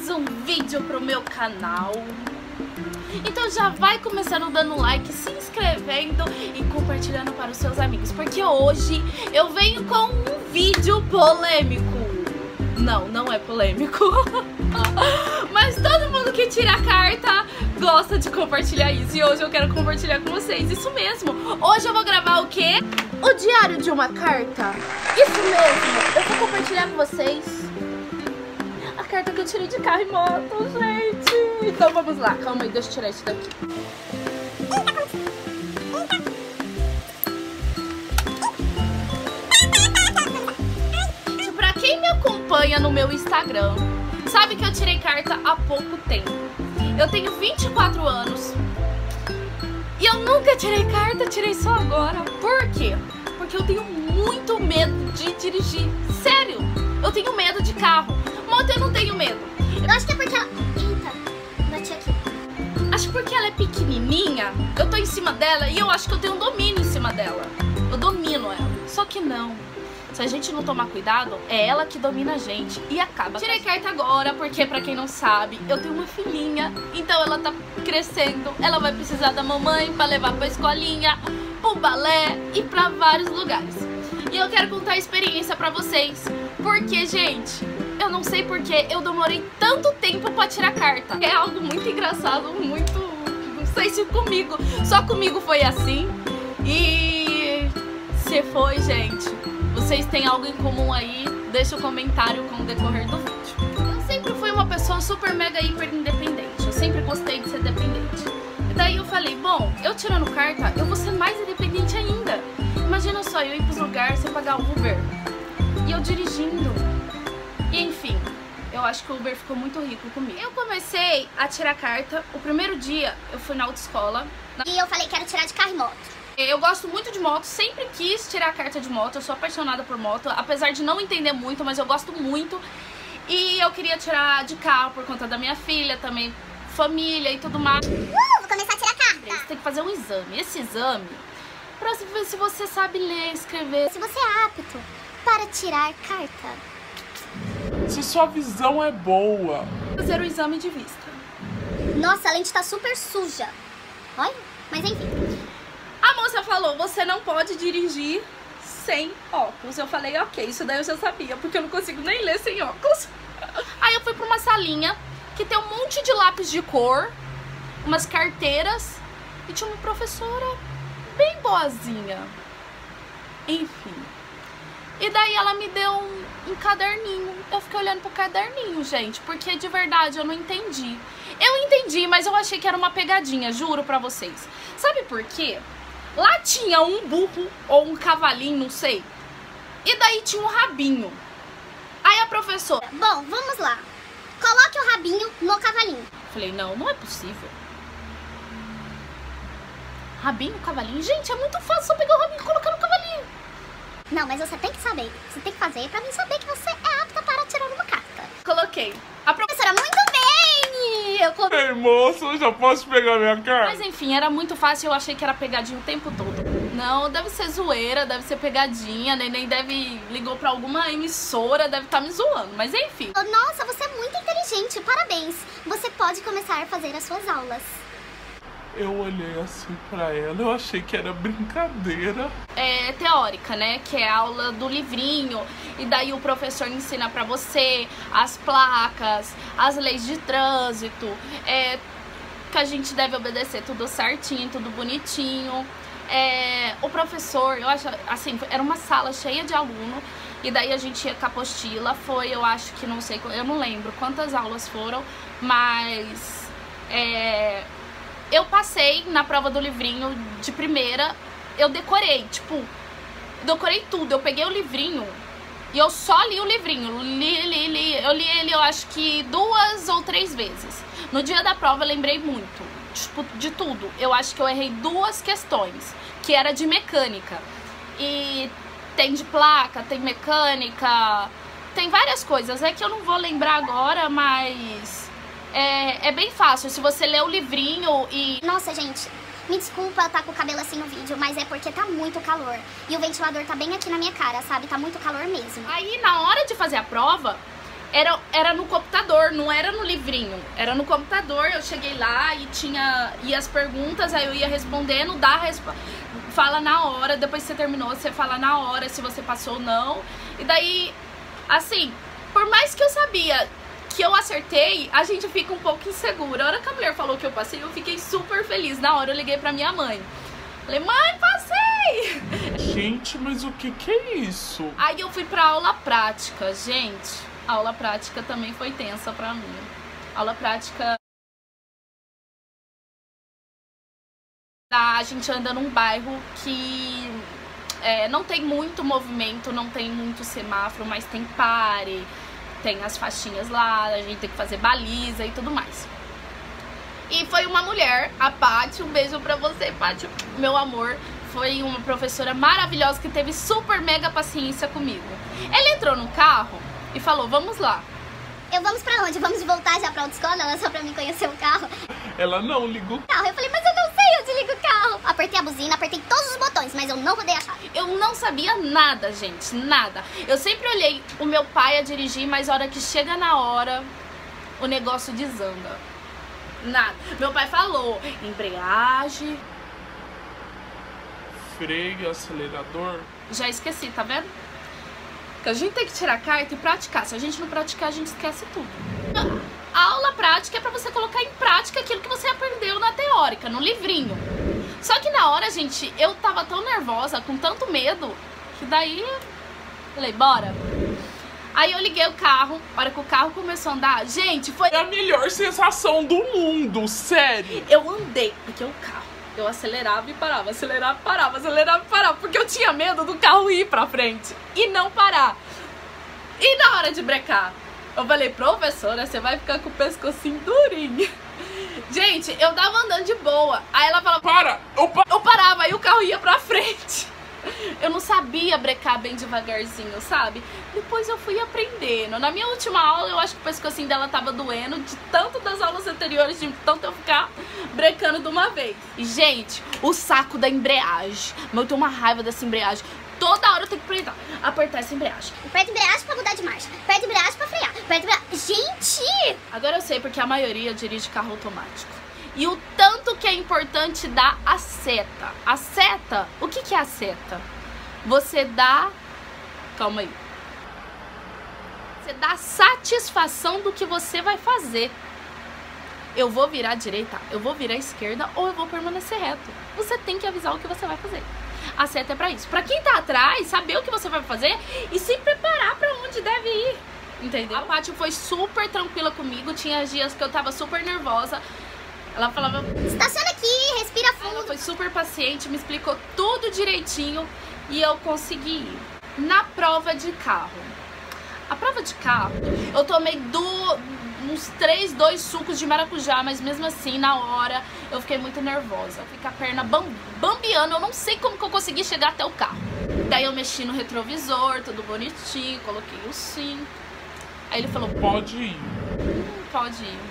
um vídeo pro meu canal. Então já vai começando dando like, se inscrevendo e compartilhando para os seus amigos, porque hoje eu venho com um vídeo polêmico. Não é polêmico. Mas todo mundo que tira a carta gosta de compartilhar isso. E hoje eu quero compartilhar com vocês. Isso mesmo. Hoje eu vou gravar o quê? O diário de uma carta. Isso mesmo. Eu vou compartilhar com vocês a carta que eu tirei de carro e moto, gente. Então vamos lá. Calma aí, deixa eu tirar isso daqui. Pra quem me acompanha no meu Instagram, sabe que eu tirei carta há pouco tempo. Eu tenho 24 anos e eu nunca tirei carta, tirei só agora. Por quê? Porque eu tenho muito medo de dirigir. Sério, eu tenho medo de carro. Moto eu não tenho medo. Eu acho que é porque ela... Eita, bati aqui. Acho que porque ela é pequenininha, eu tô em cima dela e eu acho que eu tenho um domínio em cima dela. Eu domino ela, só que não. Se a gente não tomar cuidado, é ela que domina a gente e acaba. Tirei carta agora porque, pra quem não sabe, eu tenho uma filhinha. Então ela tá crescendo, ela vai precisar da mamãe pra levar pra escolinha, pro balé e pra vários lugares. E eu quero contar a experiência pra vocês. Porque, gente, eu não sei porque eu demorei tanto tempo pra tirar carta. É algo muito engraçado, muito... Não sei se comigo, só comigo foi assim. E se foi, gente... Vocês têm algo em comum aí? Deixa um comentário com o decorrer do vídeo. Eu sempre fui uma pessoa super mega hiper independente. Eu sempre gostei de ser dependente. E daí eu falei, bom, eu tirando carta, eu vou ser mais independente ainda. Imagina só, eu ir pros lugares sem pagar o Uber. E eu dirigindo. E enfim, eu acho que o Uber ficou muito rico comigo. Eu comecei a tirar carta. O primeiro dia eu fui na autoescola. E eu falei, quero tirar de carro e moto. Eu gosto muito de moto, sempre quis tirar a carta de moto, eu sou apaixonada por moto, apesar de não entender muito, mas eu gosto muito. E eu queria tirar de carro por conta da minha filha, também família e tudo mais. Vou começar a tirar carta. Você tem que fazer um exame, esse exame, pra ver se você sabe ler, escrever. Se você é apto para tirar carta. Se sua visão é boa. Fazer o exame de vista. Nossa, a lente tá super suja. Olha, mas enfim. A moça falou, você não pode dirigir sem óculos. Eu falei, ok, isso daí eu já sabia, porque eu não consigo nem ler sem óculos. Aí eu fui pra uma salinha que tem um monte de lápis de cor, umas carteiras, e tinha uma professora bem boazinha. Enfim. E daí ela me deu um caderninho. Eu fiquei olhando pro caderninho, gente, porque de verdade eu não entendi. Eu entendi, mas eu achei que era uma pegadinha, juro pra vocês. Sabe por quê? Lá tinha um burro ou um cavalinho, não sei. E daí tinha um rabinho. Aí a professora... Bom, vamos lá. Coloque o rabinho no cavalinho. Falei, não é possível. Rabinho, cavalinho? Gente, é muito fácil só pegar o rabinho e colocar no cavalinho. Não, mas você tem que saber. Você tem que fazer pra mim saber que você é apta para tirar uma carta. Coloquei. A Professora, muito bem! Eu coloquei. Ei, moço, já posso pegar minha carta? Mas enfim, era muito fácil, eu achei que era pegadinha o tempo todo. Não, deve ser zoeira, deve ser pegadinha, neném deve ligou pra alguma emissora, deve estar me zoando, mas enfim. Nossa, você é muito inteligente, parabéns. Você pode começar a fazer as suas aulas. Eu olhei assim pra ela, eu achei que era brincadeira. É teórica, né? Que é a aula do livrinho. E daí o professor ensina pra você as placas, as leis de trânsito, que a gente deve obedecer tudo certinho, tudo bonitinho. O professor, eu acho assim, era uma sala cheia de aluno. E daí a gente ia com a apostila. Foi, eu acho que não sei, eu não lembro quantas aulas foram, mas eu passei na prova do livrinho de primeira, eu decorei, tipo, decorei tudo. Eu peguei o livrinho e eu só li o livrinho, eu li ele, eu acho que 2 ou 3 vezes. No dia da prova eu lembrei muito, tipo, de tudo. Eu acho que eu errei 2 questões, que era de mecânica. E tem de placa, tem mecânica, tem várias coisas, é que eu não vou lembrar agora, mas... É bem fácil, se você ler o livrinho e... Nossa, gente, me desculpa estar com o cabelo assim no vídeo, mas é porque tá muito calor. E o ventilador tá bem aqui na minha cara, sabe? Tá muito calor mesmo. Aí, na hora de fazer a prova, Era no computador, não era no livrinho. Era no computador, eu cheguei lá e as perguntas, aí eu ia respondendo, fala na hora, depois que você terminou, você fala na hora se você passou ou não. E daí, assim, por mais que eu sabia que eu acertei, a gente fica um pouco insegura. A hora que a mulher falou que eu passei, eu fiquei super feliz. Na hora eu liguei pra minha mãe. Falei, mãe, passei! Gente, mas o que é isso? Aí eu fui pra aula prática, gente. A aula prática também foi tensa pra mim. A aula prática... A gente anda num bairro que não tem muito movimento, não tem muito semáforo, mas tem pare, tem as faixinhas lá, a gente tem que fazer baliza e tudo mais. E foi uma mulher, a Paty, um beijo pra você, Paty, meu amor. Foi uma professora maravilhosa que teve super mega paciência comigo. Ela entrou no carro e falou, vamos lá. Vamos pra onde? Vamos voltar já pra autoescola? Ela só pra mim conhecer o carro. Ela não ligou o carro. Eu falei, mas eu não sei onde liga o carro. Apertei a buzina, apertei todos os botões, mas eu não rodei a chave. Eu não sabia nada, gente, nada. Eu sempre olhei o meu pai a dirigir, mas a hora que chega na hora, o negócio desanda. Nada. Meu pai falou, embreagem, freio, acelerador. Já esqueci, tá vendo? Porque a gente tem que tirar a carta e praticar. Se a gente não praticar, a gente esquece tudo. A aula prática é pra você colocar em prática aquilo que você aprendeu na teórica, no livrinho. Só que na hora, gente, eu tava tão nervosa, com tanto medo, que daí falei, bora. Aí eu liguei o carro, a hora que o carro começou a andar, gente, foi a melhor sensação do mundo, sério. Eu andei, porque o carro, eu acelerava e parava, acelerava e parava, acelerava e parava, porque eu tinha medo do carro ir pra frente e não parar. E na hora de brecar, eu falei, professora, você vai ficar com o pescocinho durinho. Gente, eu tava andando de boa, aí ela falava, para, eu parava, aí o carro ia pra frente. Eu não sabia brecar bem devagarzinho, sabe? Depois eu fui aprendendo. Na minha última aula, eu acho que o pescocinho dela tava doendo de tanto das aulas anteriores, de tanto eu ficar brecando de uma vez. E, gente, o saco da embreagem. Eu tenho uma raiva dessa embreagem. Toda hora eu tenho que apertar essa embreagem. Aperta a embreagem pra mudar de marcha. Aperta a embreagem pra frear. Aperta a embreagem... Gente! Agora eu sei porque a maioria dirige carro automático. E o tanto que é importante dar a seta. A seta, o que é a seta? Você dá... Calma aí. Você dá satisfação do que você vai fazer. Eu vou virar à direita, eu vou virar à esquerda ou eu vou permanecer reto. Você tem que avisar o que você vai fazer. A seta é pra isso. Pra quem tá atrás, saber o que você vai fazer e se preparar pra onde deve ir. Entendeu? A Paty foi super tranquila comigo. Tinha dias que eu tava super nervosa. Ela falava, estaciona aqui, respira fundo. Ela foi super paciente, me explicou tudo direitinho e eu consegui ir. Na prova de carro. A prova de carro, eu tomei uns 2 sucos de maracujá, mas mesmo assim, na hora, eu fiquei muito nervosa. Fiquei com a perna bambeando, eu não sei como que eu consegui chegar até o carro. Daí eu mexi no retrovisor, tudo bonitinho, coloquei o cinto. Aí ele falou, pode ir. Pode ir.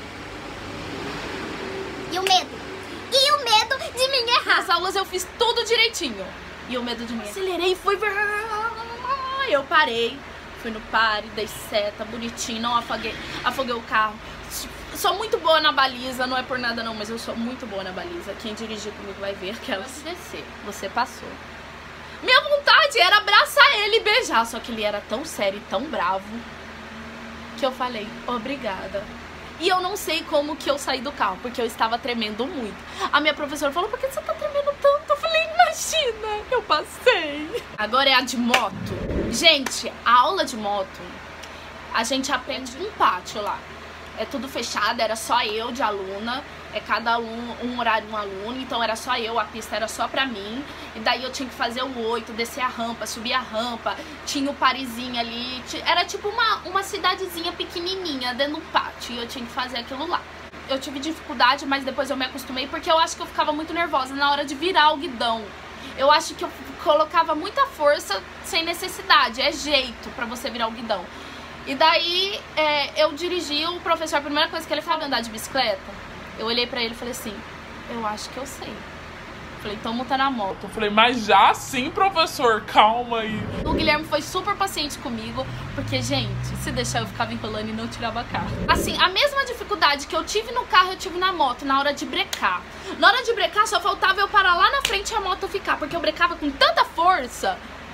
E o medo? E o medo de mim errar? Nas aulas eu fiz tudo direitinho. E o medo de mim. Acelerei, fui... Eu parei, fui no pare, dei seta, bonitinho, não afoguei o carro. Sou muito boa na baliza, não é por nada não, mas eu sou muito boa na baliza. Quem dirigir comigo vai ver que ela se descer. Você passou. Minha vontade era abraçar ele e beijar, só que ele era tão sério e tão bravo que eu falei, obrigada. E eu não sei como que eu saí do carro, porque eu estava tremendo muito. A minha professora falou, por que você tá tremendo tanto? Eu falei, imagina, eu passei. Agora é a de moto. Gente, a aula de moto, a gente aprende um pátio lá. É tudo fechado, era só eu de aluna. É cada um horário um aluno, então era só eu, a pista era só pra mim. E daí eu tinha que fazer o 8, descer a rampa, subir a rampa. Tinha o parezinho ali, era tipo uma cidadezinha pequenininha dentro do pátio. E eu tinha que fazer aquilo lá. Eu tive dificuldade, mas depois eu me acostumei, porque eu acho que eu ficava muito nervosa na hora de virar o guidão. Eu acho que eu colocava muita força sem necessidade, é jeito pra você virar o guidão. E daí eu dirigi, o professor, a primeira coisa que ele falou, andar de bicicleta. Eu olhei pra ele e falei assim, eu acho que eu sei. Falei, então monta na moto. Eu falei, mas já sim, professor, calma aí. O Guilherme foi super paciente comigo, porque, gente, se deixar eu ficava enrolando e não tirava carro. Assim, a mesma dificuldade que eu tive no carro, eu tive na moto, na hora de brecar. Na hora de brecar, só faltava eu parar lá na frente e a moto ficar, porque eu brecava com tanta força,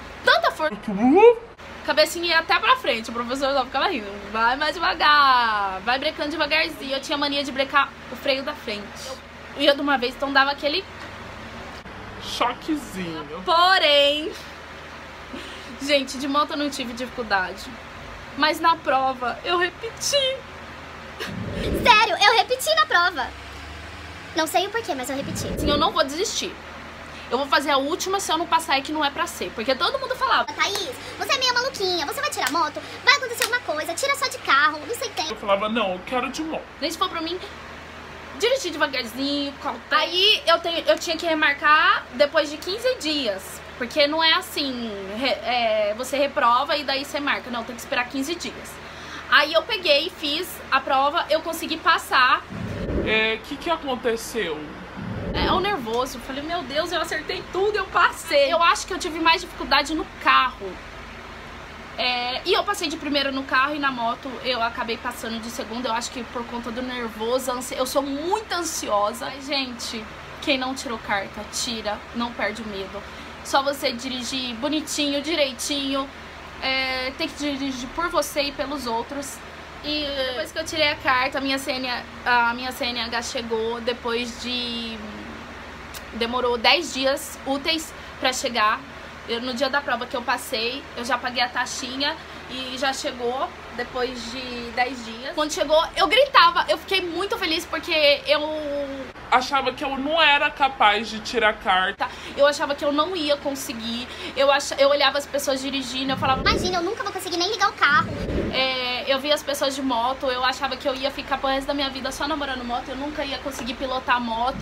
cabecinha ia até pra frente, o professor só ficava rindo. Vai mais devagar, vai brecando devagarzinho. Eu tinha mania de brecar o freio da frente. Eu ia de uma vez, então dava aquele choquezinho. Porém, gente, de moto eu não tive dificuldade. Mas na prova, eu repeti. Sério, eu repeti na prova. Não sei o porquê, mas eu repeti. Assim, eu não vou desistir. Eu vou fazer a última, se eu não passar é que não é pra ser. Porque todo mundo falava, Thaís, você é meio maluquinha, você vai tirar moto, vai acontecer alguma coisa, tira só de carro, não sei o que tem. Eu falava, não, eu quero de moto. nem se for pra mim, dirigir devagarzinho, cautela. Aí eu tinha que remarcar depois de 15 dias. Porque não é assim, você reprova e daí você marca. Não, tem que esperar 15 dias. Aí eu peguei, fiz a prova, eu consegui passar. O que aconteceu? O nervoso, eu falei, meu Deus, eu acertei tudo, eu passei. Eu acho que eu tive mais dificuldade no carro. E eu passei de primeiro no carro e na moto eu acabei passando de segundo. Eu acho que por conta do nervoso, eu sou muito ansiosa. Mas, gente, quem não tirou carta, tira, não perde o medo. Só você dirigir bonitinho, direitinho. Tem que dirigir por você e pelos outros. E depois que eu tirei a carta, a minha CNH chegou depois de... Demorou 10 dias úteis pra chegar. No dia da prova que eu passei, eu já paguei a taxinha e já chegou depois de 10 dias. Quando chegou, eu gritava. Eu fiquei muito feliz porque eu achava que eu não era capaz de tirar carta. Eu achava que eu não ia conseguir. Eu olhava as pessoas dirigindo, eu falava, imagina, eu nunca vou conseguir nem ligar o carro. Eu via as pessoas de moto, eu achava que eu ia ficar pro resto da minha vida só namorando moto. Eu nunca ia conseguir pilotar moto.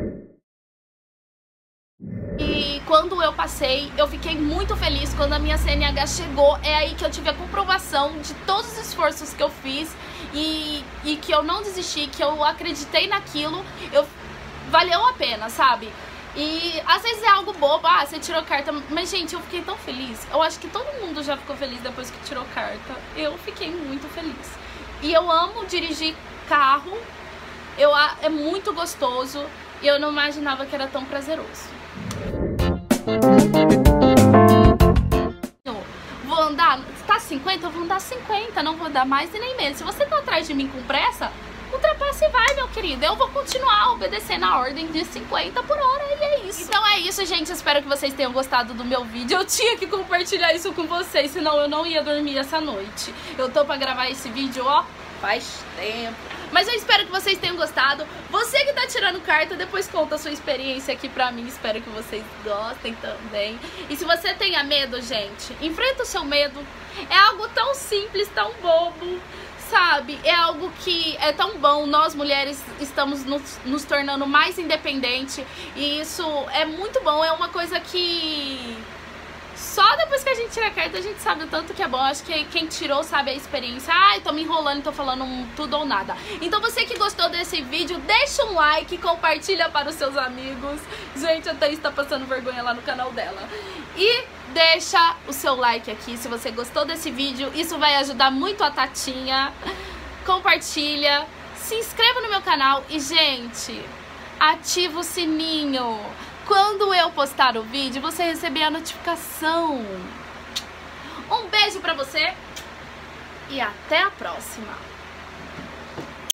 E quando eu passei, eu fiquei muito feliz quando a minha CNH chegou. É aí que eu tive a comprovação de todos os esforços que eu fiz e que eu não desisti, que eu acreditei naquilo. Valeu a pena, sabe? E às vezes é algo bobo, você tirou carta, mas gente, eu fiquei tão feliz. Eu acho que todo mundo já ficou feliz depois que tirou carta. Eu fiquei muito feliz. E eu amo dirigir carro, é muito gostoso e eu não imaginava que era tão prazeroso. Vou andar, tá 50, eu vou andar 50, não vou andar mais e nem menos. Se você tá atrás de mim com pressa, ultrapasse e vai, meu querido. Eu vou continuar obedecendo a ordem de 50 por hora e é isso. Então é isso, gente. Espero que vocês tenham gostado do meu vídeo. Eu tinha que compartilhar isso com vocês, senão eu não ia dormir essa noite. Eu tô pra gravar esse vídeo, ó, faz tempo. Mas eu espero que vocês tenham gostado. Você que tá tirando carta, depois conta a sua experiência aqui pra mim. Espero que vocês gostem também. E se você tenha medo, gente, enfrenta o seu medo. É algo tão simples, tão bobo, sabe? É algo que é tão bom. Nós mulheres estamos nos tornando mais independentes. E isso é muito bom. É uma coisa que só depois que a gente tira a carta a gente sabe o tanto que é bom. Acho que quem tirou sabe a experiência. Eu tô me enrolando, tô falando tudo ou nada. Então você que gostou desse vídeo, deixa um like, compartilha para os seus amigos. Gente, a Thaís tá passando vergonha lá no canal dela. E deixa o seu like aqui se você gostou desse vídeo. Isso vai ajudar muito a Tatinha. Compartilha, se inscreva no meu canal e, gente, ativa o sininho. Quando eu postar o vídeo, você receber a notificação. Um beijo pra você e até a próxima.